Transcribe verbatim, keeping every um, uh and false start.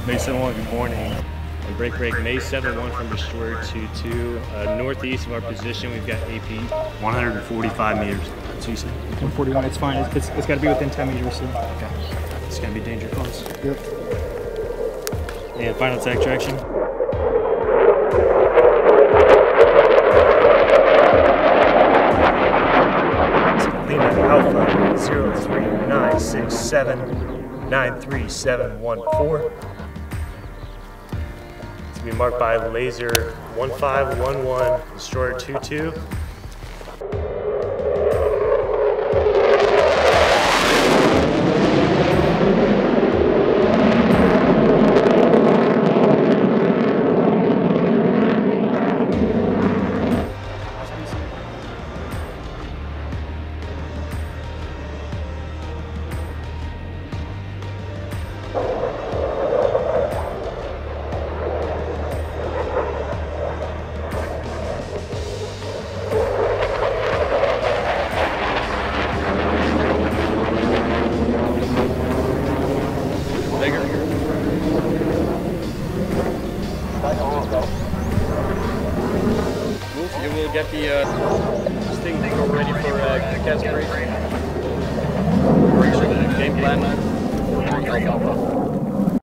May seven one, good morning. And break break, May seven one from destroyer two two. Uh, northeast of our position, we've got A P one hundred forty-five meters. So you said? one forty-one, it's fine. It's, it's got to be within ten meters. So. Okay. It's going to be danger close. Yep. And final attack direction. Lima Alpha zero three nine six seven nine three seven one four. To be marked by laser one five one one, destroyer two two. You will get the uh, sting decor ready for uh, catch break. Game plan.